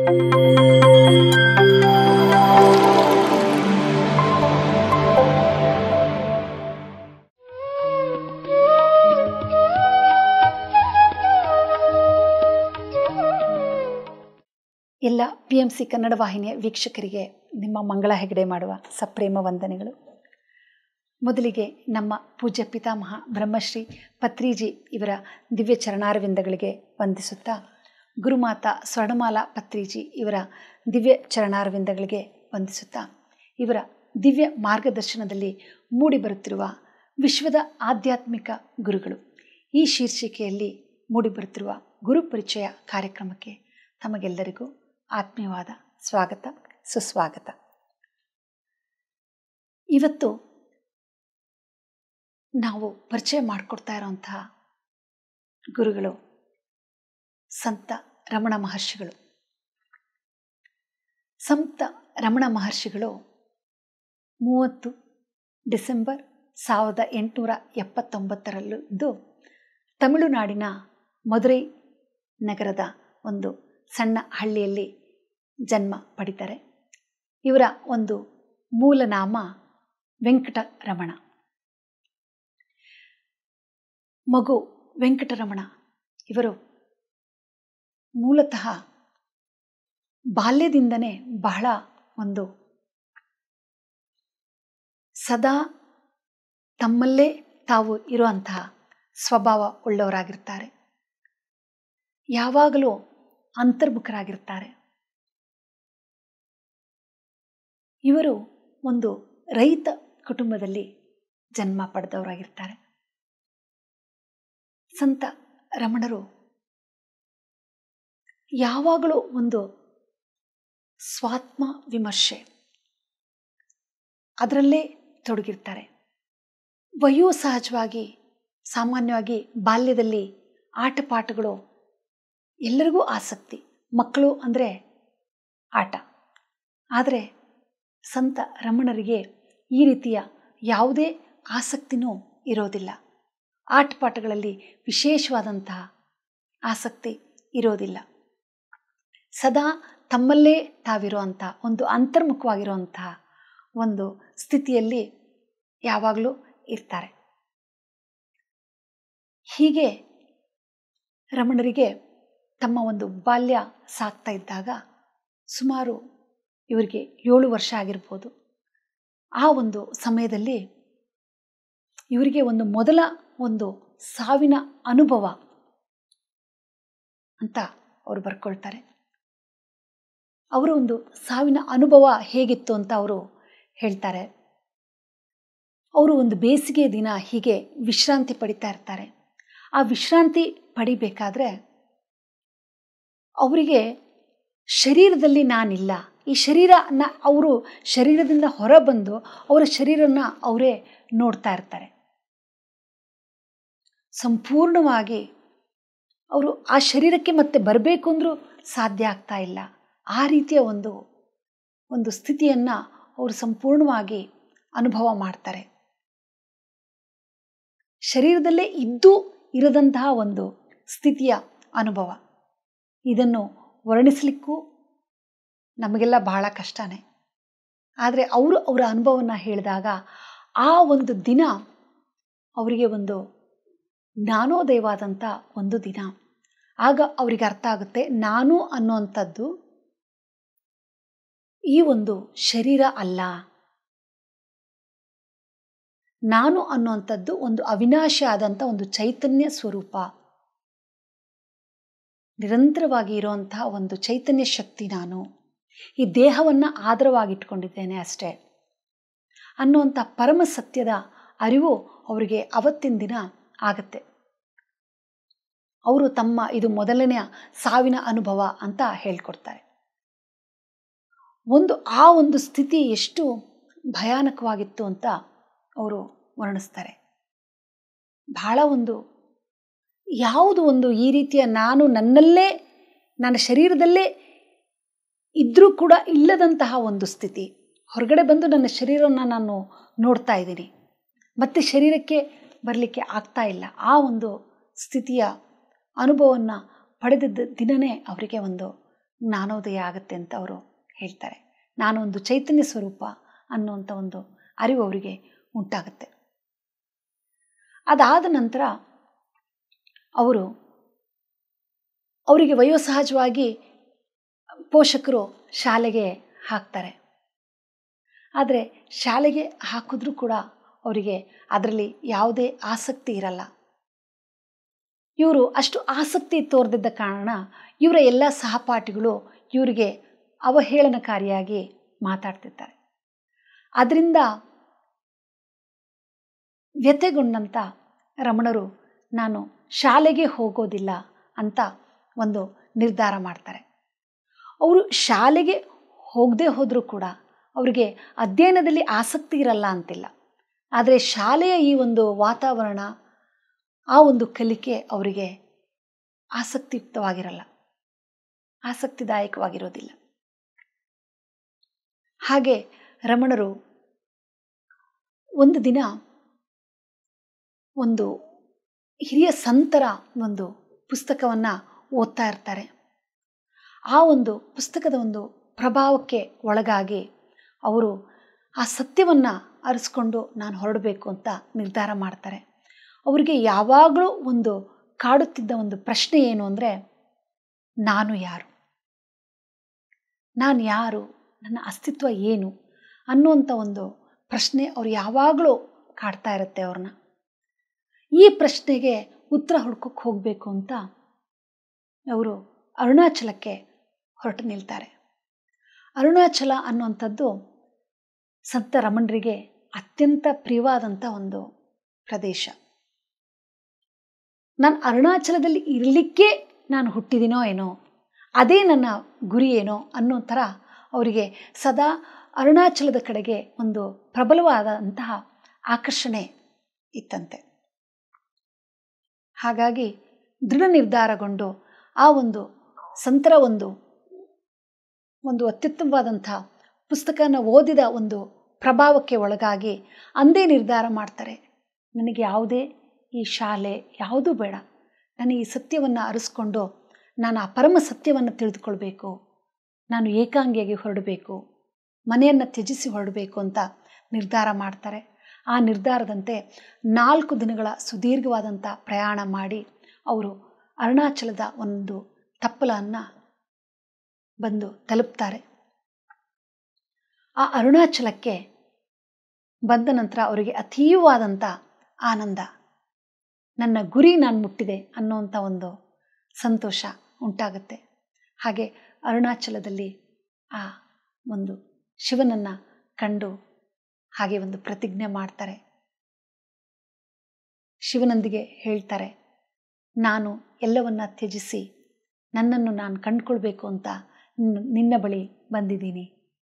ಎಲ್ಲ PMC ಕನ್ನಡ ವಾಹಿನಿಯ ವೀಕ್ಷಕರಿಗೆ ನಿಮ್ಮ ಮಂಗಳ ಹೆಗಡೆ ಮಾಡುವ ಸಪ್ರೇಮ ವಂದನೆಗಳು. ಮೊದಲಿಗೆ ನಮ್ಮ ಪೂಜ್ಯ ಪಿತಾಮಹ ಬ್ರಹ್ಮಶ್ರೀ ಪತ್ರಿಜಿ ಇವರ ದಿವ್ಯ ಚರಣಾರವಿಂದಗಳಿಗೆ ವಂದಿಸುತ್ತಾ, ಗುರುಮಾತಾ ಸ್ವರ್ಣಮಾಲಾ ಪತ್ರಿಜಿ ಇವರ ದಿವ್ಯ ಚರಣಾರವಿಂದಗಳಿಗೆ ವಂದಿಸುತ್ತಾ, ಇವರ ದಿವ್ಯ ಮಾರ್ಗದರ್ಶನದಲ್ಲಿ ಮೂಡಿಬರುತ್ತಿರುವ ವಿಶ್ವದ ಆಧ್ಯಾತ್ಮಿಕ ಗುರುಗಳು ಈ ಶೀರ್ಷಿಕೆಯಲ್ಲಿ ಮೂಡಿಬರುತ್ತಿರುವ ಗುರು ಪರಿಚಯ ಕಾರ್ಯಕ್ರಮಕ್ಕೆ ತಮಗೆಲ್ಲರಿಗೂ ಆತ್ಮೀಯವಾದ ಸ್ವಾಗತ ಸುಸ್ವಾಗತ. ಇವತ್ತು ನಾವು ಪರಿಚಯ ಮಾಡಿಕೊಡ್ತಾ ಇರೋಂತಹ ಗುರುಗಳು ಸಂತ ರಮಣ ಮಹರ್ಷಿಗಳು. ಸಂತ ರಮಣ ಮಹರ್ಷಿಗಳು 30 ಡಿಸೆಂಬರ್ 1879 ತಮಿಳುನಾಡಿನ ಮಧುರೈ ನಗರದ ಒಂದು ಸಣ್ಣ ಹಳ್ಳಿಯಲ್ಲಿ ಜನ್ಮ ಪಡಿತಾರೆ. ಇವರ ಒಂದು ಮೂಲ ನಾಮ ವೆಂಕಟರಮಣ. ಮಗು ವೆಂಕಟರಮಣ ಇವರು ಮೂಲತಃ ಬಾಲ್ಯದಿಂದನೇ ಬಹಳ ಒಂದು ಸದಾ ತಮ್ಮಲ್ಲೇ ತಾವು ಇರುವಂತಹ ಸ್ವಭಾವ ಉಳ್ಳವರಾಗಿರ್ತಾರೆ. ಯಾವಾಗಲೂ ಅಂತರ್ಮುಖರಾಗಿರ್ತಾರೆ. ಇವರು ಒಂದು ರೈತ ಕುಟುಂಬದಲ್ಲಿ ಜನ್ಮ ಪಡೆದವರಾಗಿರ್ತಾರೆ. ಸಂತ ರಮಣರು ಯಾವಾಗಲೂ ಒಂದು ಸ್ವಾತ್ಮ ವಿಮರ್ಶೆ ಅದರಲ್ಲೇ ತೊಡಗಿರ್ತಾರೆ. ವಯೋಸಹಜವಾಗಿ ಸಾಮಾನ್ಯವಾಗಿ ಬಾಲ್ಯದಲ್ಲಿ ಆಟಪಾಠಗಳು ಎಲ್ಲರಿಗೂ ಆಸಕ್ತಿ. ಮಕ್ಕಳು ಅಂದರೆ ಆಟ. ಆದರೆ ಸಂತ ರಮಣರಿಗೆ ಈ ರೀತಿಯ ಯಾವುದೇ ಆಸಕ್ತಿನೂ ಇರೋದಿಲ್ಲ. ಆಟಪಾಠಗಳಲ್ಲಿ ವಿಶೇಷವಾದಂತಹ ಆಸಕ್ತಿ ಇರೋದಿಲ್ಲ. ಸದಾ ತಮ್ಮಲ್ಲೇ ತಾವಿರುವಂಥ ಒಂದು ಅಂತರ್ಮುಖವಾಗಿರುವಂತಹ ಒಂದು ಸ್ಥಿತಿಯಲ್ಲಿ ಯಾವಾಗಲೂ ಇರ್ತಾರೆ. ಹೀಗೆ ರಮಣರಿಗೆ ತಮ್ಮ ಒಂದು ಬಾಲ್ಯ ಸಾಗ್ತಾ ಇದ್ದಾಗ ಸುಮಾರು ಇವರಿಗೆ 7 ವರ್ಷ ಆಗಿರ್ಬೋದು. ಆ ಒಂದು ಸಮಯದಲ್ಲಿ ಇವರಿಗೆ ಒಂದು ಮೊದಲ ಒಂದು ಸಾವಿನ ಅನುಭವ ಅಂತ ಅವರು ಬರ್ಕೊಳ್ತಾರೆ. ಅವರ ಒಂದು ಸಾವಿನ ಅನುಭವ ಹೇಗಿತ್ತು ಅಂತ ಅವರು ಹೇಳ್ತಾರೆ. ಅವರು ಒಂದು ಬೇಸಿಗೆ ದಿನ ಹೀಗೆ ವಿಶ್ರಾಂತಿ ಪಡಿತಾ ಇರ್ತಾರೆ. ಆ ವಿಶ್ರಾಂತಿ ಪಡಿಬೇಕಾದ್ರೆ ಅವರಿಗೆ ಶರೀರದಲ್ಲಿ ನಾನಿಲ್ಲ, ಈ ಶರೀರನ ಅವರು ಶರೀರದಿಂದ ಹೊರಬಂದು ಅವರ ಶರೀರನ ಅವರೇ ನೋಡ್ತಾ ಇರ್ತಾರೆ. ಸಂಪೂರ್ಣವಾಗಿ ಅವರು ಆ ಶರೀರಕ್ಕೆ ಮತ್ತೆ ಬರಬೇಕು ಅಂದರೂ ಸಾಧ್ಯ ಆಗ್ತಾ ಇಲ್ಲ. ಆ ರೀತಿಯ ಒಂದು ಸ್ಥಿತಿಯನ್ನು ಅವರು ಸಂಪೂರ್ಣವಾಗಿ ಅನುಭವ ಮಾಡ್ತಾರೆ. ಶರೀರದಲ್ಲೇ ಇದ್ದು ಇರದಂತಹ ಒಂದು ಸ್ಥಿತಿಯ ಅನುಭವ. ಇದನ್ನು ವರ್ಣಿಸಲಿಕ್ಕೂ ನಮಗೆಲ್ಲ ಬಹಳ ಕಷ್ಟನೇ. ಆದರೆ ಅವರ ಅನುಭವವನ್ನು ಹೇಳಿದಾಗ ಆ ಒಂದು ದಿನ ಅವರಿಗೆ ಒಂದು ಜ್ಞಾನೋದಯವಾದಂಥ ಒಂದು ದಿನ. ಆಗ ಅವರಿಗೆ ಅರ್ಥ ಆಗುತ್ತೆ, ನಾನು ಅನ್ನುವಂಥದ್ದು ಈ ಒಂದು ಶರೀರ ಅಲ್ಲ, ನಾನು ಅನ್ನುವಂಥದ್ದು ಒಂದು ಅವಿನಾಶಿ ಆದಂಥ ಒಂದು ಚೈತನ್ಯ ಸ್ವರೂಪ, ನಿರಂತರವಾಗಿ ಇರುವಂತಹ ಒಂದು ಚೈತನ್ಯ ಶಕ್ತಿ. ನಾನು ಈ ದೇಹವನ್ನು ಆಧಾರವಾಗಿಟ್ಕೊಂಡಿದ್ದೇನೆ ಅಷ್ಟೇ ಅನ್ನುವಂಥ ಪರಮ ಸತ್ಯದ ಅರಿವು ಅವರಿಗೆ ಅವತ್ತಿನ ದಿನ ಆಗತ್ತೆ. ಅವರು ತಮ್ಮ ಇದು ಮೊದಲನೆಯ ಸಾವಿನ ಅನುಭವ ಅಂತ ಹೇಳ್ಕೊಡ್ತಾರೆ. ಆ ಒಂದು ಸ್ಥಿತಿ ಎಷ್ಟು ಭಯಾನಕವಾಗಿತ್ತು ಅಂತ ಅವರು ವರ್ಣಿಸ್ತಾರೆ. ಬಹಳ ಯಾವುದು ಈ ರೀತಿಯ ನಾನು ನನ್ನಲ್ಲೇ ನನ್ನ ಶರೀರದಲ್ಲೇ ಇದ್ರೂ ಕೂಡ ಇಲ್ಲದಂತಹ ಒಂದು ಸ್ಥಿತಿ. ಹೊರಗಡೆ ಬಂದು ನನ್ನ ಶರೀರವನ್ನು ನಾನು ನೋಡ್ತಾ ಇದ್ದೀನಿ, ಮತ್ತೆ ಶರೀರಕ್ಕೆ ಬರಲಿಕ್ಕೆ ಆಗ್ತಾ ಇಲ್ಲ. ಆ ಒಂದು ಸ್ಥಿತಿಯ ಅನುಭವವನ್ನು ಪಡೆದಿದ್ದ ದಿನವೇ ಅವರಿಗೆ ಒಂದು ಜ್ಞಾನೋದಯ ಆಗುತ್ತೆ ಅಂತ ಅವರು ಹೇಳ್ತಾರೆ. ನಾನೊಂದು ಚೈತನ್ಯ ಸ್ವರೂಪ ಅನ್ನುವಂಥ ಒಂದು ಅರಿವು ಅವರಿಗೆ ಉಂಟಾಗುತ್ತೆ. ಅದಾದ ನಂತರ ಅವರಿಗೆ ವಯೋಸಹಜವಾಗಿ ಪೋಷಕರು ಶಾಲೆಗೆ ಹಾಕ್ತಾರೆ. ಆದರೆ ಶಾಲೆಗೆ ಹಾಕಿದ್ರೂ ಕೂಡ ಅವರಿಗೆ ಅದರಲ್ಲಿ ಯಾವುದೇ ಆಸಕ್ತಿ ಇರಲ್ಲ. ಇವರು ಅಷ್ಟು ಆಸಕ್ತಿ ತೋರದಿದ್ದ ಕಾರಣ ಇವರ ಎಲ್ಲ ಸಹಪಾಠಿಗಳು ಇವರಿಗೆ ಅವಹೇಳನಕಾರಿಯಾಗಿ ಮಾತಾಡ್ತಿರ್ತಾರೆ. ಅದರಿಂದ ವ್ಯಥೆಗೊಂಡಂಥ ರಮಣರು ನಾನು ಶಾಲೆಗೆ ಹೋಗೋದಿಲ್ಲ ಅಂತ ಒಂದು ನಿರ್ಧಾರ ಮಾಡ್ತಾರೆ. ಅವರು ಶಾಲೆಗೆ ಹೋಗದೆ ಹೋದರೂ ಕೂಡ ಅವರಿಗೆ ಅಧ್ಯಯನದಲ್ಲಿ ಆಸಕ್ತಿ ಇರಲ್ಲ ಅಂತಿಲ್ಲ. ಆದರೆ ಶಾಲೆಯ ಈ ಒಂದು ವಾತಾವರಣ, ಆ ಒಂದು ಕಲಿಕೆ ಅವರಿಗೆ ಆಸಕ್ತಿಯುಕ್ತವಾಗಿರಲ್ಲ, ಆಸಕ್ತಿದಾಯಕವಾಗಿರೋದಿಲ್ಲ. ಹಾಗೆ ರಮಣರು ಒಂದು ದಿನ ಒಂದು ಹಿರಿಯ ಸಂತರ ಒಂದು ಪುಸ್ತಕವನ್ನು ಓದ್ತಾ ಇರ್ತಾರೆ. ಆ ಒಂದು ಪುಸ್ತಕದ ಒಂದು ಪ್ರಭಾವಕ್ಕೆ ಒಳಗಾಗಿ ಅವರು ಆ ಸತ್ಯವನ್ನು ಅರಿಸ್ಕೊಂಡು ನಾನು ಹೊರಡಬೇಕು ಅಂತ ನಿರ್ಧಾರ ಮಾಡ್ತಾರೆ. ಅವರಿಗೆ ಯಾವಾಗಲೂ ಒಂದು ಕಾಡುತ್ತಿದ್ದ ಒಂದು ಪ್ರಶ್ನೆ ಏನು ಅಂದರೆ, ನಾನು ಯಾರು, ನಾನು ಯಾರು, ನನ್ನ ಅಸ್ತಿತ್ವ ಏನು ಅನ್ನುವಂಥ ಒಂದು ಪ್ರಶ್ನೆ ಅವ್ರು ಯಾವಾಗಲೂ ಕಾಡ್ತಾ ಇರುತ್ತೆ ಅವ್ರನ್ನ. ಈ ಪ್ರಶ್ನೆಗೆ ಉತ್ತರ ಹುಡ್ಕೋಕ್ಕೆ ಹೋಗಬೇಕು ಅಂತ ಅವರು ಅರುಣಾಚಲಕ್ಕೆ ಹೊರಟು ನಿಲ್ತಾರೆ. ಅರುಣಾಚಲ ಅನ್ನುವಂಥದ್ದು ಸಂತ ರಮಣರಿಗೆ ಅತ್ಯಂತ ಪ್ರಿಯವಾದಂಥ ಒಂದು ಪ್ರದೇಶ. ನಾನು ಅರುಣಾಚಲದಲ್ಲಿ ಇರಲಿಕ್ಕೆ ನಾನು ಹುಟ್ಟಿದಿನೋ ಏನೋ, ಅದೇ ನನ್ನ ಗುರಿ ಏನೋ ಅನ್ನೋ ಥರ ಅವರಿಗೆ ಸದಾ ಅರುಣಾಚಲದ ಕಡೆಗೆ ಒಂದು ಪ್ರಬಲವಾದಂತಹ ಆಕರ್ಷಣೆ ಇತ್ತಂತೆ. ಹಾಗಾಗಿ ದೃಢ ನಿರ್ಧಾರಗೊಂಡು ಆ ಒಂದು ಸಂತರ ಒಂದು ಅತ್ಯುತ್ತಮವಾದಂಥ ಪುಸ್ತಕನ ಓದಿದ ಒಂದು ಪ್ರಭಾವಕ್ಕೆ ಒಳಗಾಗಿ ಅಂದೇ ನಿರ್ಧಾರ ಮಾಡ್ತಾರೆ, ನನಗೆ ಯಾವುದೇ ಈ ಶಾಲೆ ಯಾವುದೂ ಬೇಡ, ನಾನು ಈ ಸತ್ಯವನ್ನು ಅರಿಸ್ಕೊಂಡು ನಾನು ಆ ಪರಮ ಸತ್ಯವನ್ನು ತಿಳಿದುಕೊಳ್ಬೇಕು, ನಾನು ಏಕಾಂಗಿಯಾಗಿ ಹೊರಡಬೇಕು, ಮನೆಯನ್ನು ತ್ಯಜಿಸಿ ಹೊರಡಬೇಕು ಅಂತ ನಿರ್ಧಾರ ಮಾಡ್ತಾರೆ. ಆ ನಿರ್ಧಾರದಂತೆ 4 ದಿನಗಳ ಸುದೀರ್ಘವಾದಂಥ ಪ್ರಯಾಣ ಮಾಡಿ ಅವರು ಅರುಣಾಚಲದ ಒಂದು ತಪ್ಪಲನ್ನು ಬಂದು ತಲುಪ್ತಾರೆ. ಆ ಅರುಣಾಚಲಕ್ಕೆ ಬಂದ ನಂತರ ಅವರಿಗೆ ಅತೀವವಾದಂಥ ಆನಂದ, ನನ್ನ ಗುರಿ ನಾನು ಮುಟ್ಟಿದೆ ಅನ್ನೋಂಥ ಒಂದು ಸಂತೋಷ ಉಂಟಾಗುತ್ತೆ. ಹಾಗೆ ಅರುಣಾಚಲದಲ್ಲಿ ಆ ಒಂದು ಶಿವನನ್ನು ಕಂಡು ಹಾಗೆ ಒಂದು ಪ್ರತಿಜ್ಞೆ ಮಾಡ್ತಾರೆ. ಶಿವನೊಂದಿಗೆ ಹೇಳ್ತಾರೆ, ನಾನು ಎಲ್ಲವನ್ನ ತ್ಯಜಿಸಿ ನನ್ನನ್ನು ನಾನು ಕಂಡುಕೊಳ್ಬೇಕು ಅಂತ ನಿನ್ನ ಬಳಿ ಬಂದಿದ್ದೀನಿ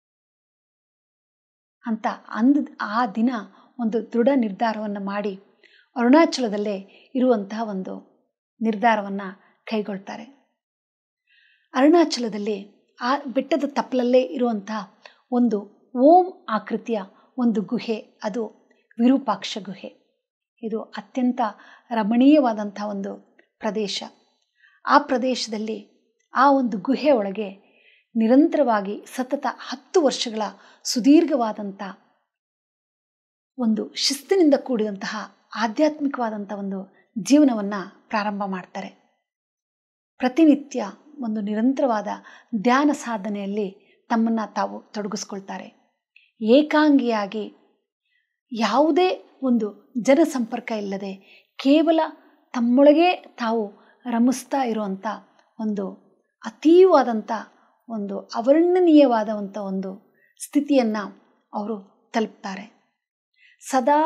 ಅಂತ ಆ ದಿನ ಒಂದು ದೃಢ ನಿರ್ಧಾರವನ್ನು ಮಾಡಿ ಅರುಣಾಚಲದಲ್ಲೇ ಇರುವಂತಹ ಒಂದು ನಿರ್ಧಾರವನ್ನು ಕೈಗೊಳ್ತಾರೆ. ಅರುಣಾಚಲದಲ್ಲಿ ಆ ಬೆಟ್ಟದ ತಪ್ಪಲಲ್ಲೇ ಇರುವಂತಹ ಒಂದು ಓಂ ಆಕೃತಿಯ ಒಂದು ಗುಹೆ, ಅದು ವಿರೂಪಾಕ್ಷ ಗುಹೆ. ಇದು ಅತ್ಯಂತ ರಮಣೀಯವಾದಂಥ ಒಂದು ಪ್ರದೇಶ. ಆ ಪ್ರದೇಶದಲ್ಲಿ ಆ ಒಂದು ಗುಹೆ ಒಳಗೆ ನಿರಂತರವಾಗಿ ಸತತ 10 ವರ್ಷಗಳ ಸುದೀರ್ಘವಾದಂಥ ಒಂದು ಶಿಸ್ತಿನಿಂದ ಕೂಡಿದಂತಹ ಆಧ್ಯಾತ್ಮಿಕವಾದಂಥ ಒಂದು ಜೀವನವನ್ನು ಪ್ರಾರಂಭ ಮಾಡ್ತಾರೆ. ಪ್ರತಿನಿತ್ಯ ಒಂದು ನಿರಂತರವಾದ ಧ್ಯಾನ ಸಾಧನೆಯಲ್ಲಿ ತಮ್ಮನ್ನು ತಾವು ತೊಡಗಿಸ್ಕೊಳ್ತಾರೆ. ಏಕಾಂಗಿಯಾಗಿ ಯಾವುದೇ ಒಂದು ಜನಸಂಪರ್ಕ ಇಲ್ಲದೆ ಕೇವಲ ತಮ್ಮೊಳಗೆ ತಾವು ರಮಿಸ್ತಾ ಇರುವಂಥ ಒಂದು ಅತೀವಾದಂಥ ಒಂದು ಅವರ್ಣನೀಯವಾದಂಥ ಒಂದು ಸ್ಥಿತಿಯನ್ನು ಅವರು ತಲುಪ್ತಾರೆ. ಸದಾ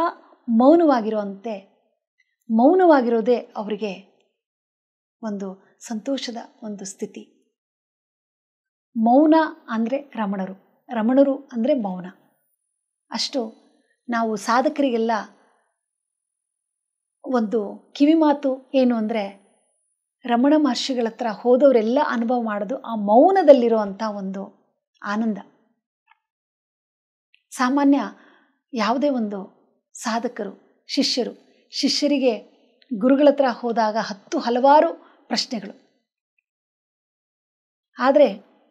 ಮೌನವಾಗಿರೋದೇ ಅವರಿಗೆ ಒಂದು ಸಂತೋಷದ ಒಂದು ಸ್ಥಿತಿ. ಮೌನ ಅಂದರೆ ರಮಣರು ಅಂದರೆ ಮೌನ. ಅಷ್ಟು ನಾವು ಸಾಧಕರಿಗೆಲ್ಲ ಒಂದು ಕಿವಿಮಾತು ಏನು ಅಂದರೆ, ರಮಣ ಮಹರ್ಷಿಗಳ ಹತ್ರ ಹೋದವರೆಲ್ಲ ಅನುಭವ ಮಾಡೋದು ಆ ಮೌನದಲ್ಲಿರುವಂಥ ಒಂದು ಆನಂದ. ಸಾಮಾನ್ಯ ಯಾವುದೇ ಒಂದು ಸಾಧಕರು ಶಿಷ್ಯರಿಗೆ ಗುರುಗಳ ಹತ್ರ ಹೋದಾಗ ಹಲವಾರು ಪ್ರಶ್ನೆಗಳು. ಆದರೆ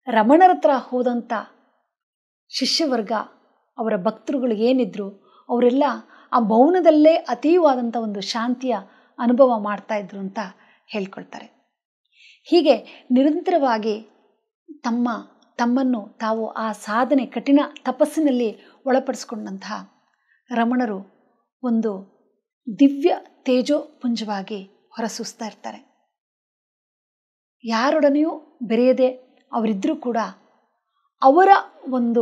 ರಮಣರ ಹತ್ರ ಹೋದಂಥ ಶಿಷ್ಯವರ್ಗ, ಅವರ ಭಕ್ತರುಗಳು ಏನಿದ್ರು ಅವರೆಲ್ಲ ಆ ಮೌನದಲ್ಲೇ ಅತೀವಾದಂಥ ಒಂದು ಶಾಂತಿಯ ಅನುಭವ ಮಾಡ್ತಾ ಇದ್ರು ಅಂತ ಹೇಳ್ಕೊಳ್ತಾರೆ. ಹೀಗೆ ನಿರಂತರವಾಗಿ ತಮ್ಮನ್ನು ತಾವು ಆ ಸಾಧನೆ, ಕಠಿಣ ತಪಸ್ಸಿನಲ್ಲಿ ಒಳಪಡಿಸ್ಕೊಂಡಂತಹ ರಮಣರು ಒಂದು ದಿವ್ಯ ತೇಜೋಪುಂಜವಾಗಿ ಹೊರಸೂಸ್ತಾ ಇರ್ತಾರೆ. ಯಾರೊಡನೆಯೂ ಬೆರೆಯದೆ ಅವರಿದ್ರೂ ಕೂಡ ಅವರ ಒಂದು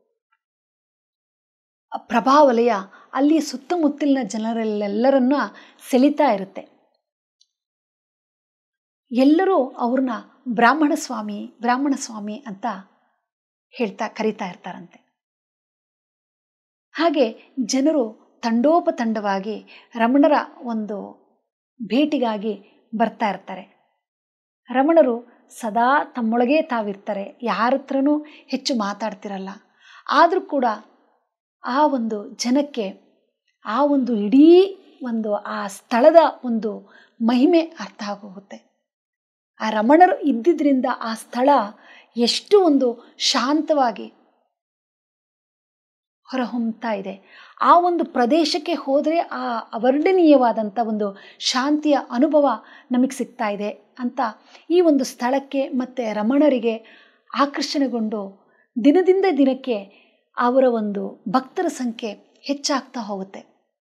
ಪ್ರಭಾವಲಯ ಅಲ್ಲಿ ಸುತ್ತಮುತ್ತಲಿನ ಜನರೆಲ್ಲರನ್ನ ಸೆಳೀತಾ ಇರುತ್ತೆ. ಎಲ್ಲರೂ ಅವ್ರನ್ನ ಬ್ರಾಹ್ಮಣ ಸ್ವಾಮಿ ಅಂತ ಕರೀತಾ ಇರ್ತಾರಂತೆ. ಹಾಗೆ ಜನರು ತಂಡೋಪತಂಡವಾಗಿ ರಮಣರ ಒಂದು ಭೇಟಿಗಾಗಿ ಬರ್ತಾ ಇರ್ತಾರೆ. ರಮಣರು ಸದಾ ತಮ್ಮೊಳಗೇ ತಾವಿರ್ತಾರೆ, ಯಾರ ಹತ್ರನೂ ಹೆಚ್ಚು ಮಾತಾಡ್ತಿರಲ್ಲ. ಆದರೂ ಕೂಡ ಆ ಒಂದು ಜನಕ್ಕೆ ಆ ಒಂದು ಇಡೀ ಒಂದು ಆ ಸ್ಥಳದ ಒಂದು ಮಹಿಮೆ ಅರ್ಥ ಆಗೋಗುತ್ತೆ. ಆ ರಮಣರು ಇದ್ದಿದ್ದರಿಂದ ಆ ಸ್ಥಳ ಎಷ್ಟು ಒಂದು ಶಾಂತವಾಗಿ ಹೊರಹೊಮ್ಮತಾ ಇದೆ. ಆ ಒಂದು ಪ್ರದೇಶಕ್ಕೆ ಹೋದರೆ ಆ ಅವರ್ಣನೀಯವಾದಂಥ ಒಂದು ಶಾಂತಿಯ ಅನುಭವ ನಮಗೆ ಸಿಗ್ತಾ ಇದೆ ಅಂತ ಈ ಒಂದು ಸ್ಥಳಕ್ಕೆ ಮತ್ತು ರಮಣರಿಗೆ ಆಕರ್ಷಣೆಗೊಂಡು ದಿನದಿಂದ ದಿನಕ್ಕೆ ಅವರ ಒಂದು ಭಕ್ತರ ಸಂಖ್ಯೆ ಹೆಚ್ಚಾಗ್ತಾ ಹೋಗುತ್ತೆ.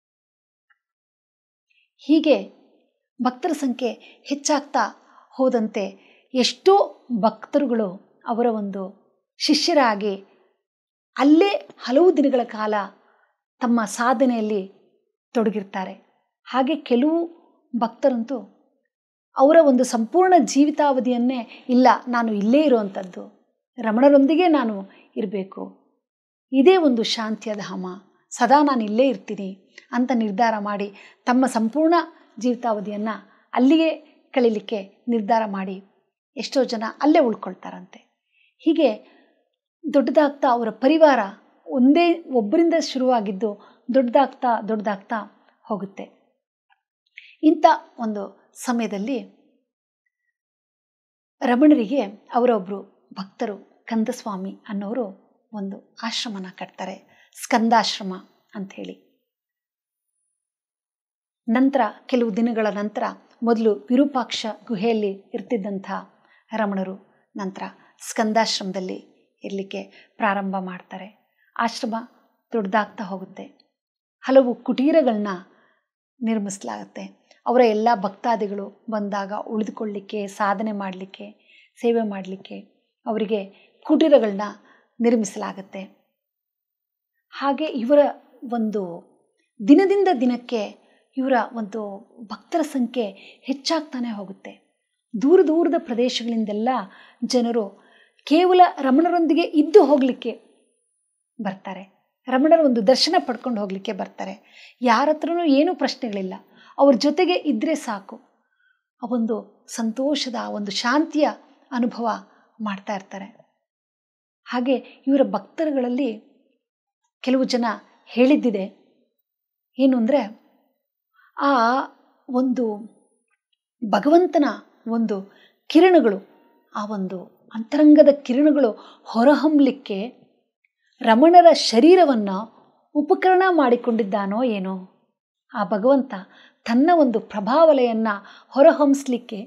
ಹೀಗೆ ಭಕ್ತರ ಸಂಖ್ಯೆ ಹೆಚ್ಚಾಗ್ತಾ ಹೋದಂತೆ ಎಷ್ಟೋ ಭಕ್ತರುಗಳು ಅವರ ಒಂದು ಶಿಷ್ಯರಾಗಿ ಅಲ್ಲೇ ಹಲವು ದಿನಗಳ ಕಾಲ ತಮ್ಮ ಸಾಧನೆಯಲ್ಲಿ ತೊಡಗಿರ್ತಾರೆ. ಹಾಗೆ ಕೆಲವು ಭಕ್ತರಂತೂ ಅವರ ಒಂದು ಸಂಪೂರ್ಣ ಜೀವಿತಾವಧಿಯನ್ನೇ ಇಲ್ಲ, ನಾನು ಇಲ್ಲೇ ಇರುವಂಥದ್ದು, ರಮಣರೊಂದಿಗೆ ನಾನು ಇರಬೇಕು, ಇದೇ ಒಂದು ಶಾಂತಿಯ ಧಾಮ, ಸದಾ ನಾನು ಇಲ್ಲೇ ಇರ್ತೀನಿ ಅಂತ ನಿರ್ಧಾರ ಮಾಡಿ ತಮ್ಮ ಸಂಪೂರ್ಣ ಜೀವಿತಾವಧಿಯನ್ನು ಅಲ್ಲಿಗೆ ಕಳೀಲಿಕ್ಕೆ ನಿರ್ಧಾರ ಮಾಡಿ ಎಷ್ಟೋ ಜನ ಅಲ್ಲೇ ಉಳ್ಕೊಳ್ತಾರಂತೆ. ಹೀಗೆ ದೊಡ್ಡದಾಗ್ತಾ ಅವರ ಪರಿವಾರ ಒಬ್ಬರಿಂದ ಶುರುವಾಗಿದ್ದು ದೊಡ್ಡದಾಗ್ತಾ ಹೋಗುತ್ತೆ. ಇಂಥ ಒಂದು ಸಮಯದಲ್ಲಿ ರಮಣರಿಗೆ ಅವರೊಬ್ಬರು ಭಕ್ತರು ಕಂದಸ್ವಾಮಿ ಅನ್ನೋರು ಒಂದು ಆಶ್ರಮನ ಕಟ್ತಾರೆ, ಸ್ಕಂದಾಶ್ರಮ ಅಂಥೇಳಿ. ನಂತರ ಕೆಲವು ದಿನಗಳ ನಂತರ ಮೊದಲು ವಿರೂಪಾಕ್ಷ ಗುಹೆಯಲ್ಲಿ ಇರ್ತಿದ್ದಂಥ ರಮಣರು ನಂತರ ಸ್ಕಂದಾಶ್ರಮದಲ್ಲಿ ಇರಲಿಕ್ಕೆ ಪ್ರಾರಂಭ ಮಾಡ್ತಾರೆ. ಆಶ್ರಮ ದೊಡ್ಡದಾಗ್ತಾ ಹೋಗುತ್ತೆ. ಹಲವು ಕುಟೀರಗಳನ್ನ ನಿರ್ಮಿಸಲಾಗುತ್ತೆ. ಅವರ ಎಲ್ಲ ಭಕ್ತಾದಿಗಳು ಬಂದಾಗ ಉಳಿದುಕೊಳ್ಳಲಿಕ್ಕೆ, ಸಾಧನೆ ಮಾಡಲಿಕ್ಕೆ, ಸೇವೆ ಮಾಡಲಿಕ್ಕೆ ಅವರಿಗೆ ಕುಟೀರಗಳನ್ನ ನಿರ್ಮಿಸಲಾಗುತ್ತೆ. ಹಾಗೆ ಇವರ ಒಂದು ದಿನದಿಂದ ದಿನಕ್ಕೆ ಇವರ ಒಂದು ಭಕ್ತರ ಸಂಖ್ಯೆ ಹೆಚ್ಚಾಗ್ತಾನೆ ಹೋಗುತ್ತೆ. ದೂರದ ಪ್ರದೇಶಗಳಿಂದೆಲ್ಲ ಜನರು ಕೇವಲ ರಮಣರೊಂದಿಗೆ ಇದ್ದು ಹೋಗಲಿಕ್ಕೆ ಬರ್ತಾರೆ, ರಮಣರ ಒಂದು ದರ್ಶನ ಪಡ್ಕೊಂಡು ಹೋಗಲಿಕ್ಕೆ ಬರ್ತಾರೆ. ಯಾರ ಹತ್ರನೂ ಏನೂ ಪ್ರಶ್ನೆಗಳಿಲ್ಲ, ಅವ್ರ ಜೊತೆಗೆ ಇದ್ದರೆ ಸಾಕು, ಆ ಒಂದು ಸಂತೋಷದ ಒಂದು ಶಾಂತಿಯ ಅನುಭವ ಮಾಡ್ತಾ ಇರ್ತಾರೆ. ಹಾಗೆ ಇವರ ಭಕ್ತರುಗಳಲ್ಲಿ ಕೆಲವು ಜನ ಹೇಳಿದ್ದಿದೆ ಏನು ಅಂದರೆ, ಆ ಒಂದು ಭಗವಂತನ ಒಂದು ಕಿರಣಗಳು, ಆ ಒಂದು ಅಂತರಂಗದ ಕಿರಣಗಳು ಹೊರಹೊಮ್ಮಲಿಕ್ಕೆ ರಮಣರ ಶರೀರವನ್ನು ಉಪಕರಣ ಮಾಡಿಕೊಂಡಿದ್ದಾನೋ ಏನೋ. ಆ ಭಗವಂತ ತನ್ನ ಒಂದು ಪ್ರಭಾವಲೆಯನ್ನು ಹೊರಹೊಮ್ಮಿಸ್ಲಿಕ್ಕೆ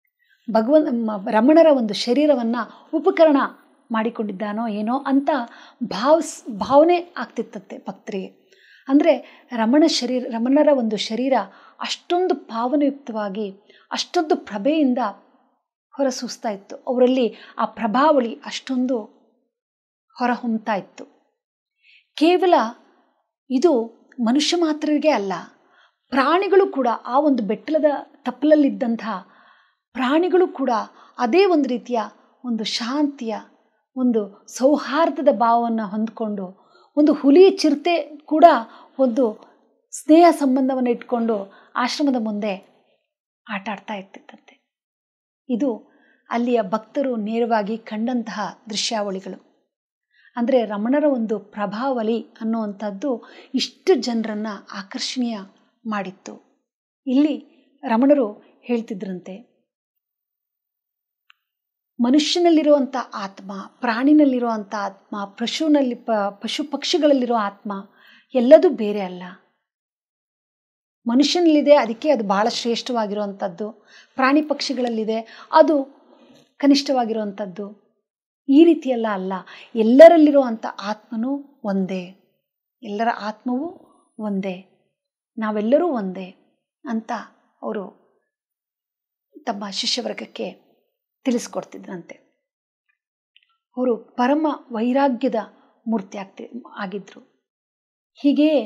ರಮಣರ ಒಂದು ಶರೀರವನ್ನು ಉಪಕರಣ ಮಾಡಿಕೊಂಡಿದ್ದಾನೋ ಏನೋ ಅಂತ ಭಾವನೆ ಆಗ್ತಿತ್ತಂತೆ ಭಕ್ತರಿಗೆ. ಅಂದರೆ ರಮಣರ ಒಂದು ಶರೀರ ಅಷ್ಟೊಂದು ಭಾವನೆಯುಕ್ತವಾಗಿ ಅಷ್ಟೊಂದು ಪ್ರಭೆಯಿಂದ ಹೊರಸೂಸ್ತಾ ಇತ್ತು. ಅವರಲ್ಲಿ ಆ ಪ್ರಭಾವಳಿ ಅಷ್ಟೊಂದು ಹೊರಹೊಮ್ಮತಾ ಇತ್ತು. ಕೇವಲ ಇದು ಮನುಷ್ಯ ಮಾತ್ರರಿಗೆ ಅಲ್ಲ, ಪ್ರಾಣಿಗಳು ಕೂಡ, ಆ ಒಂದು ಬೆಟ್ಟದ ತಪ್ಪಲಲ್ಲಿದ್ದಂತಹ ಪ್ರಾಣಿಗಳು ಕೂಡ ಅದೇ ಒಂದು ರೀತಿಯ ಒಂದು ಶಾಂತಿಯ ಒಂದು ಸೌಹಾರ್ದದ ಭಾವವನ್ನು ಹೊಂದಿಕೊಂಡು, ಒಂದು ಹುಲಿ ಚಿರತೆ ಕೂಡ ಒಂದು ಸ್ನೇಹ ಸಂಬಂಧವನ್ನು ಇಟ್ಕೊಂಡು ಆಶ್ರಮದ ಮುಂದೆ ಆಟ ಆಡ್ತಾ ಇರ್ತಿತ್ತಂತೆ. ಇದು ಅಲ್ಲಿಯ ಭಕ್ತರು ನೇರವಾಗಿ ಕಂಡಂತಹ ದೃಶ್ಯಾವಳಿಗಳು. ಅಂದರೆ ರಮಣರ ಒಂದು ಪ್ರಭಾವಳಿ ಅನ್ನುವಂಥದ್ದು ಇಷ್ಟು ಜನರನ್ನು ಆಕರ್ಷಣೀಯ ಮಾಡಿತ್ತು. ಇಲ್ಲಿ ರಮಣರು ಹೇಳ್ತಿದ್ರಂತೆ, ಮನುಷ್ಯನಲ್ಲಿರುವಂಥ ಆತ್ಮ, ಪ್ರಾಣಿನಲ್ಲಿರುವಂಥ ಆತ್ಮ, ಪಶು ಪಕ್ಷಿಗಳಲ್ಲಿರೋ ಆತ್ಮ ಎಲ್ಲದೂ ಬೇರೆ ಅಲ್ಲ. ಮನುಷ್ಯನಲ್ಲಿದೆ, ಅದಕ್ಕೆ ಅದು ಭಾಳ ಶ್ರೇಷ್ಠವಾಗಿರುವಂಥದ್ದು. ಪ್ರಾಣಿ ಪಕ್ಷಿಗಳಲ್ಲಿದೆ, ಅದು ಕನಿಷ್ಠವಾಗಿರುವಂಥದ್ದು. ಈ ರೀತಿಯೆಲ್ಲ ಅಲ್ಲ. ಎಲ್ಲರಲ್ಲಿರುವಂಥ ಆತ್ಮನೂ ಒಂದೇ, ಎಲ್ಲರ ಆತ್ಮವೂ ಒಂದೇ, ನಾವೆಲ್ಲರೂ ಒಂದೇ ಅಂತ ಅವರು ತಮ್ಮ ಶಿಷ್ಯವರ್ಗಕ್ಕೆ ತಿಳಿಸ್ಕೊಡ್ತಿದ್ರಂತೆ. ಅವರು ಪರಮ ವೈರಾಗ್ಯದ ಮೂರ್ತಿ ಆಗಿದ್ರು. ಹೀಗೆಯೇ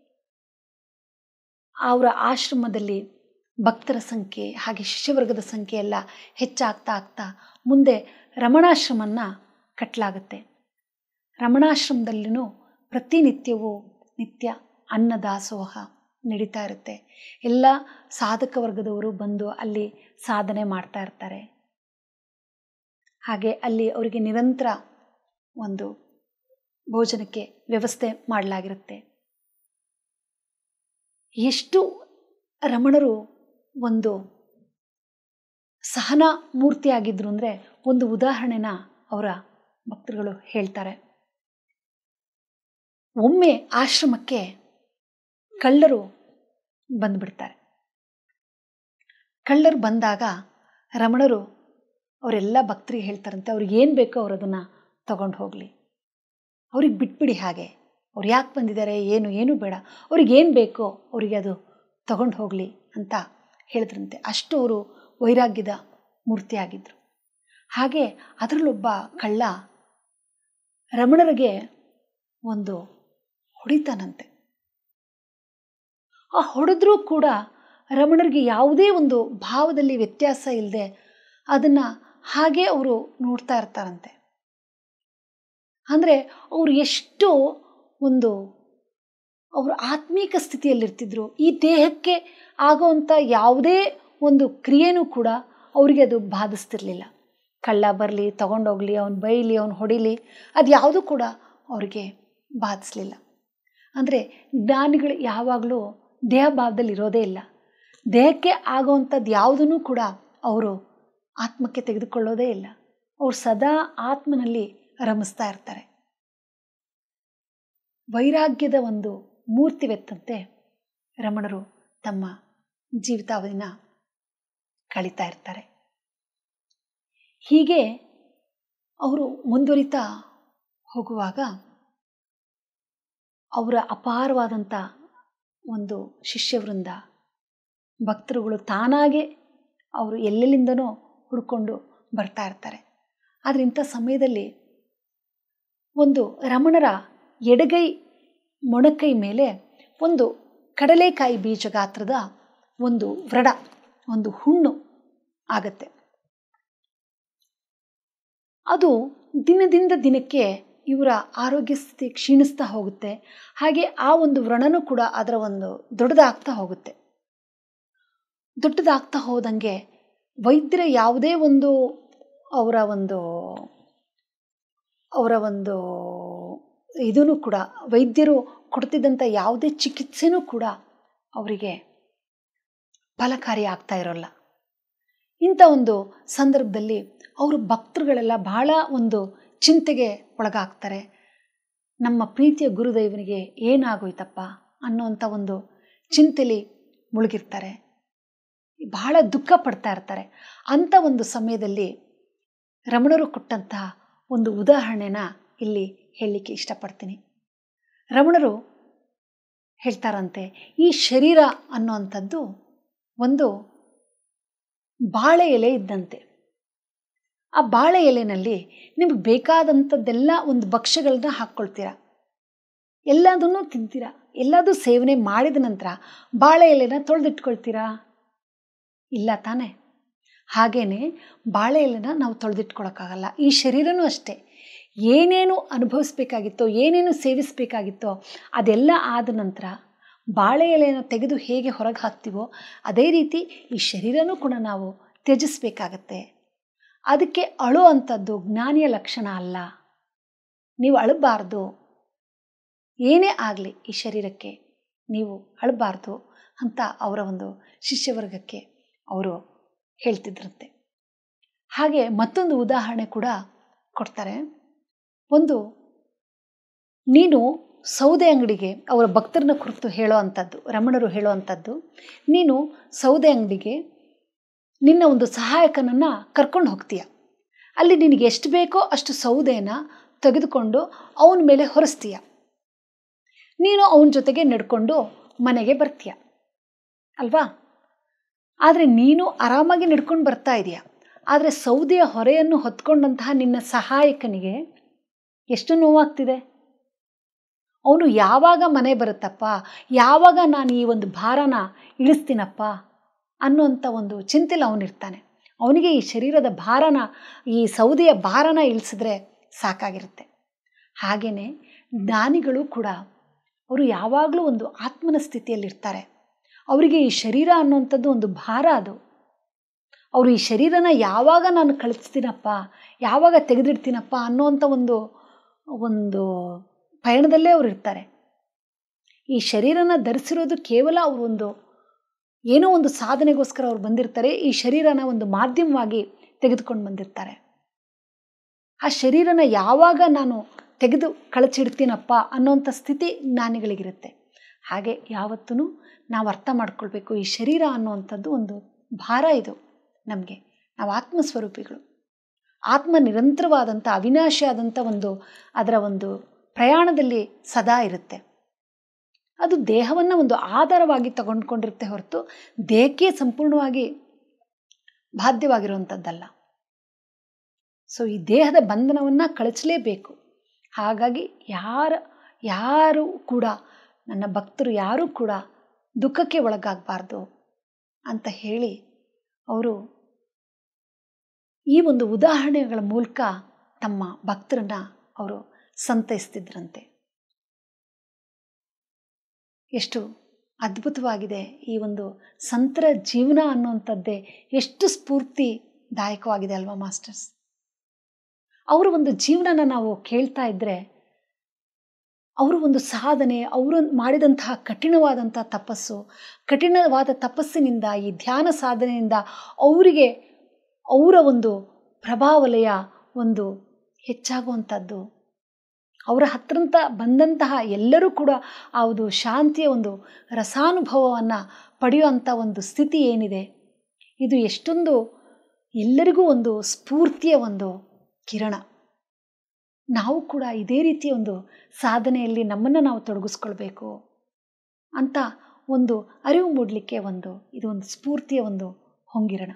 ಅವರ ಆಶ್ರಮದಲ್ಲಿ ಭಕ್ತರ ಸಂಖ್ಯೆ ಹಾಗೆ ಶಿಷ್ಯವರ್ಗದ ಸಂಖ್ಯೆ ಎಲ್ಲ ಹೆಚ್ಚಾಗ್ತಾ ಆಗ್ತಾ ಮುಂದೆ ರಮಣಾಶ್ರಮನ ಕಟ್ಟಲಾಗುತ್ತೆ. ರಮಣಾಶ್ರಮದಲ್ಲಿನೂ ಪ್ರತಿನಿತ್ಯವೂ ನಿತ್ಯ ಅನ್ನದಾಸೋಹ ನಡೀತಾ ಇರುತ್ತೆ. ಎಲ್ಲ ಸಾಧಕ ವರ್ಗದವರು ಬಂದು ಅಲ್ಲಿ ಸಾಧನೆ ಮಾಡ್ತಾ ಇರ್ತಾರೆ. ಹಾಗೆ ಅಲ್ಲಿ ಅವರಿಗೆ ನಿರಂತರ ಒಂದು ಭೋಜನಕ್ಕೆ ವ್ಯವಸ್ಥೆ ಮಾಡಲಾಗಿರುತ್ತೆ. ಎಷ್ಟು ರಮಣರು ಒಂದು ಸಹನಾ ಮೂರ್ತಿಯಾಗಿದ್ರು ಅಂದರೆ ಒಂದು ಉದಾಹರಣೆನ ಅವರ ಭಕ್ತರುಗಳು ಹೇಳ್ತಾರೆ. ಒಮ್ಮೆ ಆಶ್ರಮಕ್ಕೆ ಕಳ್ಳರು ಬಂದುಬಿಡ್ತಾರೆ. ಕಳ್ಳರು ಬಂದಾಗ ರಮಣರು ಅವರೆಲ್ಲ ಭಕ್ತರಿಗೆ ಹೇಳ್ತಾರಂತೆ, ಅವ್ರಿಗೆ ಏನು ಬೇಕೋ ಅವ್ರು ಅದನ್ನು ತಗೊಂಡು ಹೋಗಲಿ, ಅವ್ರಿಗೆ ಬಿಟ್ಬಿಡಿ, ಹಾಗೆ ಅವ್ರು ಯಾಕೆ ಬಂದಿದ್ದಾರೆ ಏನು ಬೇಡ, ಅವ್ರಿಗೇನು ಬೇಕೋ ಅವರಿಗೆ ಅದು ತಗೊಂಡು ಹೋಗಲಿ ಅಂತ ಹೇಳಿದ್ರಂತೆ. ಅಷ್ಟು ಅವರು ವೈರಾಗ್ಯದ ಮೂರ್ತಿಯಾಗಿದ್ದರು. ಹಾಗೆ ಅದರಲ್ಲೊಬ್ಬ ಕಳ್ಳ ರಮಣರಿಗೆ ಒಂದು ಹೊಡಿತಾನಂತೆ. ಆ ಹೊಡೆದ್ರೂ ಕೂಡ ರಮಣರಿಗೆ ಯಾವುದೇ ಒಂದು ಭಾವದಲ್ಲಿ ವ್ಯತ್ಯಾಸ ಇಲ್ಲದೆ ಅದನ್ನು ಹಾಗೆ ಅವರು ನೋಡ್ತಾ ಇರ್ತಾರಂತೆ. ಅಂದರೆ ಅವರು ಎಷ್ಟು ಒಂದು ಅವರು ಆತ್ಮೀಕ ಸ್ಥಿತಿಯಲ್ಲಿರ್ತಿದ್ರು. ಈ ದೇಹಕ್ಕೆ ಆಗೋವಂಥ ಯಾವುದೇ ಒಂದು ಕ್ರಿಯೆನೂ ಕೂಡ ಅವರಿಗೆ ಅದು ಬಾಧಿಸ್ತಿರ್ಲಿಲ್ಲ. ಕಳ್ಳ ಬರಲಿ, ತಗೊಂಡೋಗ್ಲಿ, ಅವನು ಬೈಲಿ, ಅವನು ಹೊಡಿಲಿ, ಅದು ಯಾವುದೂ ಕೂಡ ಅವರಿಗೆ ಬಾಧಿಸಲಿಲ್ಲ. ಅಂದರೆ ಜ್ಞಾನಿಗಳು ಯಾವಾಗಲೂ ದೇಹ ಭಾವದಲ್ಲಿ ಇರೋದೇ ಇಲ್ಲ. ದೇಹಕ್ಕೆ ಆಗೋವಂಥದ್ದು ಯಾವುದೂ ಕೂಡ ಅವರು ಆತ್ಮಕ್ಕೆ ತೆಗೆದುಕೊಳ್ಳೋದೇ ಇಲ್ಲ. ಅವರು ಸದಾ ಆತ್ಮನಲ್ಲಿ ರಮಿಸ್ತಾ ಇರ್ತಾರೆ. ವೈರಾಗ್ಯದ ಒಂದು ಮೂರ್ತಿವೆತ್ತಂತೆ ರಮಣರು ತಮ್ಮ ಜೀವಿತಾವಧಿನ ಕಳೀತಾ ಇರ್ತಾರೆ. ಹೀಗೆ ಅವರು ಮುಂದುವರಿತಾ ಹೋಗುವಾಗ ಅವರ ಅಪಾರವಾದಂಥ ಒಂದು ಶಿಷ್ಯವೃಂದ, ಭಕ್ತರುಗಳು ತಾನಾಗೆ ಅವರು ಎಲ್ಲೆಲ್ಲಿಂದನೋ ಹುಡ್ಕೊಂಡು ಬರ್ತಾ ಇರ್ತಾರೆ. ಆದರೆ ಇಂಥ ಸಮಯದಲ್ಲಿ ಒಂದು ರಮಣರ ಎಡಗೈ ಮೊಣಕೈ ಮೇಲೆ ಒಂದು ಕಡಲೆಕಾಯಿ ಬೀಜ ಗಾತ್ರದ ಒಂದು ವ್ರಣ, ಒಂದು ಹುಣ್ಣು ಆಗತ್ತೆ. ಅದು ದಿನದಿಂದ ದಿನಕ್ಕೆ ಇವರ ಆರೋಗ್ಯ ಸ್ಥಿತಿ ಕ್ಷೀಣಿಸ್ತಾ ಹೋಗುತ್ತೆ. ಹಾಗೆ ಆ ಒಂದು ವ್ರಣನೂ ಕೂಡ ಅದರ ಒಂದು ದೊಡ್ಡದಾಗ್ತಾ ಹೋಗುತ್ತೆ. ದೊಡ್ಡದಾಗ್ತಾ ಹೋದಂಗೆ ವೈದ್ಯರ ಯಾವುದೇ ಒಂದು ಅವರ ಒಂದು ಇದೂ ಕೂಡ, ವೈದ್ಯರು ಕೊಡ್ತಿದ್ದಂಥ ಯಾವುದೇ ಚಿಕಿತ್ಸೆನೂ ಕೂಡ ಅವರಿಗೆ ಫಲಕಾರಿ ಆಗ್ತಾ ಇರೋಲ್ಲ. ಇಂಥ ಒಂದು ಸಂದರ್ಭದಲ್ಲಿ ಅವರು ಭಕ್ತರುಗಳೆಲ್ಲ ಬಹಳ ಒಂದು ಚಿಂತೆಗೆ ಒಳಗಾಗ್ತಾರೆ. ನಮ್ಮ ಪ್ರೀತಿಯ ಗುರುದೇವನಿಗೆ ಏನಾಗೋಯ್ತಪ್ಪ ಅನ್ನೋಂಥ ಒಂದು ಚಿಂತೆಯಲ್ಲಿ ಮುಳುಗಿರ್ತಾರೆ. ಬಹಳ ದುಃಖ ಪಡ್ತಾ ಇರ್ತಾರೆ. ಅಂಥ ಒಂದು ಸಮಯದಲ್ಲಿ ರಮಣರು ಕೊಟ್ಟಂತಹ ಒಂದು ಉದಾಹರಣೆನ ಇಲ್ಲಿ ಹೇಳಲಿಕ್ಕೆ ಇಷ್ಟಪಡ್ತೀನಿ. ರಮಣರು ಹೇಳ್ತಾರಂತೆ, ಈ ಶರೀರ ಅನ್ನುವಂಥದ್ದು ಒಂದು ಬಾಳೆ ಎಲೆ ಇದ್ದಂತೆ. ಆ ಬಾಳೆ ಎಲೆನಲ್ಲಿ ನಿಮಗೆ ಬೇಕಾದಂಥದ್ದೆಲ್ಲ ಒಂದು ಭಕ್ಷ್ಯಗಳನ್ನ ಹಾಕ್ಕೊಳ್ತೀರ, ಎಲ್ಲದನ್ನೂ ತಿಂತೀರ, ಎಲ್ಲದೂ ಸೇವನೆ ಮಾಡಿದ ನಂತರ ಬಾಳೆ ಎಲೆನ ತೊಳೆದಿಟ್ಕೊಳ್ತೀರಾ? ಇಲ್ಲ ತಾನೆ? ಹಾಗೇನೆ ಬಾಳೆ ಎಲೆನ ನಾವು ತೊಳೆದಿಟ್ಕೊಳಕ್ಕಾಗಲ್ಲ. ಈ ಶರೀರನೂ ಅಷ್ಟೇ, ಏನೇನು ಅನುಭವಿಸ್ಬೇಕಾಗಿತ್ತೋ, ಏನೇನು ಸೇವಿಸಬೇಕಾಗಿತ್ತೋ ಅದೆಲ್ಲ ಆದ ನಂತರ ಬಾಳೆ ಎಲೆಯನ್ನು ತೆಗೆದು ಹೇಗೆ ಹೊರಗೆ ಹಾಕ್ತೀವೋ ಅದೇ ರೀತಿ ಈ ಶರೀರನೂ ಕೂಡ ನಾವು ತ್ಯಜಿಸ್ಬೇಕಾಗತ್ತೆ. ಅದಕ್ಕೆ ಅಳೋ ಅಂಥದ್ದು ಜ್ಞಾನಿಯ ಲಕ್ಷಣ ಅಲ್ಲ. ನೀವು ಅಳಬಾರ್ದು, ಏನೇ ಆಗಲಿ ಈ ಶರೀರಕ್ಕೆ ನೀವು ಅಳಬಾರ್ದು ಅಂತ ಅವರ ಒಂದು ಶಿಷ್ಯವರ್ಗಕ್ಕೆ ಅವರು ಹೇಳ್ತಿದ್ರಂತೆ. ಹಾಗೆ ಮತ್ತೊಂದು ಉದಾಹರಣೆ ಕೂಡ ಕೊಡ್ತಾರೆ. ಒಂದು, ನೀನು ಸೌದೆ ಅಂಗಡಿಗೆ, ಅವರ ಭಕ್ತರನ್ನ ಕುರಿತು ಹೇಳೋ ಅಂಥದ್ದು, ರಮಣರು ಹೇಳೋ ಅಂಥದ್ದು, ನೀನು ಸೌದೆ ಅಂಗಡಿಗೆ ನಿನ್ನ ಒಂದು ಸಹಾಯಕನನ್ನು ಕರ್ಕೊಂಡು ಹೋಗ್ತೀಯ. ಅಲ್ಲಿ ನಿನಗೆ ಎಷ್ಟು ಬೇಕೋ ಅಷ್ಟು ಸೌದೆನ ತೆಗೆದುಕೊಂಡು ಅವನ ಮೇಲೆ ಹೊರಿಸ್ತೀಯ. ನೀನು ಅವನ ಜೊತೆಗೆ ನಡ್ಕೊಂಡು ಮನೆಗೆ ಬರ್ತೀಯ ಅಲ್ವಾ? ಆದರೆ ನೀನು ಆರಾಮಾಗಿ ನಡ್ಕೊಂಡು ಬರ್ತಾ ಇದೆಯಾ. ಆದರೆ ಸೌದೆಯ ಹೊರೆಯನ್ನು ಹೊತ್ಕೊಂಡಂತಹ ನಿನ್ನ ಸಹಾಯಕನಿಗೆ ಎಷ್ಟು ನೋವಾಗ್ತಿದೆ. ಅವನು ಯಾವಾಗ ಮನೆ ಬರುತ್ತಪ್ಪ, ಯಾವಾಗ ನಾನು ಈ ಒಂದು ಭಾರನ ಇಳಿಸ್ತೀನಪ್ಪ ಅನ್ನೋಂಥ ಒಂದು ಚಿಂತೆಲಿ ಅವನಿರ್ತಾನೆ. ಅವನಿಗೆ ಈ ಶರೀರದ ಭಾರನ, ಈ ಸೌದೆಯ ಭಾರನ ಇಳಿಸಿದ್ರೆ ಸಾಕಾಗಿರುತ್ತೆ. ಹಾಗೆಯೇ ಜ್ಞಾನಿಗಳು ಕೂಡ ಅವರು ಯಾವಾಗಲೂ ಒಂದು ಆತ್ಮನ ಸ್ಥಿತಿಯಲ್ಲಿರ್ತಾರೆ. ಅವರಿಗೆ ಈ ಶರೀರ ಅನ್ನುವಂಥದ್ದು ಒಂದು ಭಾರ. ಅದು ಅವರು ಈ ಶರೀರನ ಯಾವಾಗ ನಾನು ಕಳಿಸ್ತೀನಪ್ಪ, ಯಾವಾಗ ತೆಗೆದಿಡ್ತೀನಪ್ಪ ಅನ್ನೋವಂಥ ಒಂದು ಪಯಣದಲ್ಲೇ ಅವರು ಇರ್ತಾರೆ. ಈ ಶರೀರನ ಧರಿಸಿರೋದು ಕೇವಲ ಅವರು ಏನೋ ಒಂದು ಸಾಧನೆಗೋಸ್ಕರ ಅವ್ರು ಬಂದಿರ್ತಾರೆ. ಈ ಶರೀರನ ಒಂದು ಮಾಧ್ಯಮವಾಗಿ ತೆಗೆದುಕೊಂಡು ಬಂದಿರ್ತಾರೆ. ಆ ಶರೀರನ ಯಾವಾಗ ನಾನು ತೆಗೆದು ಕಳಚಿಡ್ತೀನಪ್ಪ ಅನ್ನೋಂಥ ಸ್ಥಿತಿ ಜ್ಞಾನಿಗಳಿಗಿರುತ್ತೆ. ಹಾಗೆ ಯಾವತ್ತೂ ನಾವು ಅರ್ಥ ಮಾಡ್ಕೊಳ್ಬೇಕು, ಈ ಶರೀರ ಅನ್ನುವಂಥದ್ದು ಒಂದು ಭಾರ. ಇದು ನಮಗೆ, ನಾವು ಆತ್ಮಸ್ವರೂಪಿಗಳು. ಆತ್ಮ ನಿರಂತರವಾದಂಥ ಅವಿನಾಶಿಯಾದಂಥ ಅದರ ಒಂದು ಪ್ರಯಾಣದಲ್ಲಿ ಸದಾ ಇರುತ್ತೆ. ಅದು ದೇಹವನ್ನು ಒಂದು ಆಧಾರವಾಗಿ ತಗೊಂಡ್ಕೊಂಡಿರುತ್ತೆ ಹೊರತು ದೇಹಕ್ಕೆ ಸಂಪೂರ್ಣವಾಗಿ ಬಾಧ್ಯವಾಗಿರುವಂಥದ್ದಲ್ಲ. ಸೊ ಈ ದೇಹದ ಬಂಧನವನ್ನು ಕಳಚಲೇಬೇಕು. ಹಾಗಾಗಿ ಯಾರು ಕೂಡ, ನನ್ನ ಭಕ್ತರು ಯಾರೂ ಕೂಡ ದುಃಖಕ್ಕೆ ಒಳಗಾಗಬಾರ್ದು ಅಂತ ಹೇಳಿ ಅವರು ಈ ಒಂದು ಉದಾಹರಣೆಗಳ ಮೂಲಕ ತಮ್ಮ ಭಕ್ತರನ್ನ ಅವರು ಸಂತೈಸ್ತಿದ್ರಂತೆ. ಎಷ್ಟು ಅದ್ಭುತವಾಗಿದೆ ಈ ಒಂದು ಸಂತರ ಜೀವನ ಅನ್ನುವಂಥದ್ದೇ, ಎಷ್ಟು ಸ್ಫೂರ್ತಿದಾಯಕವಾಗಿದೆ ಅಲ್ವಾ ಮಾಸ್ಟರ್ಸ್. ಅವರ ಒಂದು ಜೀವನನ ನಾವು ಕೇಳ್ತಾ ಇದ್ದರೆ, ಅವರು ಒಂದು ಸಾಧನೆ, ಅವರು ಮಾಡಿದಂತಹ ಕಠಿಣವಾದಂಥ ಕಠಿಣವಾದ ತಪಸ್ಸಿನಿಂದ, ಈ ಧ್ಯಾನ ಸಾಧನೆಯಿಂದ ಅವರಿಗೆ ಅವರ ಒಂದು ಪ್ರಭಾವಲಯ ಹೆಚ್ಚಾಗುವಂಥದ್ದು, ಅವರ ಹತ್ತಿರಂತ ಬಂದಂತಹ ಎಲ್ಲರೂ ಕೂಡ ಆ ಒಂದು ಶಾಂತಿಯ ಒಂದು ರಸಾನುಭವವನ್ನು ಪಡೆಯುವಂಥ ಒಂದು ಸ್ಥಿತಿ ಏನಿದೆ, ಇದು ಎಷ್ಟೊಂದು ಎಲ್ಲರಿಗೂ ಒಂದು ಸ್ಫೂರ್ತಿಯ ಒಂದು ಕಿರಣ. ನಾವು ಕೂಡ ಇದೇ ರೀತಿಯ ಒಂದು ಸಾಧನೆಯಲ್ಲಿ ನಮ್ಮನ್ನು ನಾವು ತೊಡಗಿಸ್ಕೊಳ್ಬೇಕು ಅಂತ ಒಂದು ಅರಿವು ಮೂಡಲಿಕ್ಕೆ ಇದು ಒಂದು ಸ್ಫೂರ್ತಿಯ ಒಂದು ಹೊಂಗಿರಣ.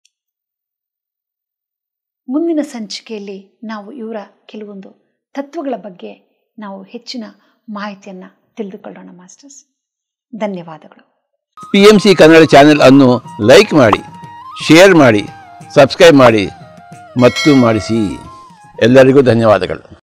ಮುಂದಿನ ಸಂಚಿಕೆಯಲ್ಲಿ ನಾವು ಇವರ ಕೆಲವೊಂದು ತತ್ವಗಳ ಬಗ್ಗೆ ನಾವು ಹೆಚ್ಚಿನ ಮಾಹಿತಿಯನ್ನು ತಿಳಿದುಕೊಳ್ಳೋಣ ಮಾಸ್ಟರ್ಸ್. ಧನ್ಯವಾದಗಳು. PMC ಕನ್ನಡ ಚಾನೆಲ್ ಅನ್ನು ಲೈಕ್ ಮಾಡಿ, ಶೇರ್ ಮಾಡಿ, ಸಬ್ಸ್ಕ್ರೈಬ್ ಮಾಡಿ ಮತ್ತು ಮಾಡಿಸಿ. ಎಲ್ಲರಿಗೂ ಧನ್ಯವಾದಗಳು.